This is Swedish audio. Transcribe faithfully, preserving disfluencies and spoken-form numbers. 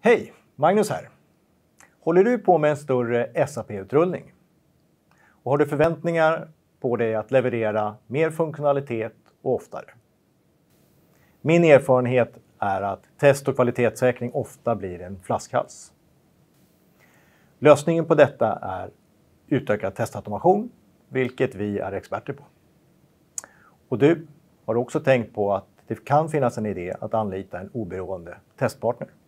Hej, Magnus här. Håller du på med en större S A P-utrullning? Och har du förväntningar på dig att leverera mer funktionalitet och oftare? Min erfarenhet är att test- och kvalitetssäkring ofta blir en flaskhals. Lösningen på detta är utökad testautomation, vilket vi är experter på. Och du har också tänkt på att det kan finnas en idé att anlita en oberoende testpartner.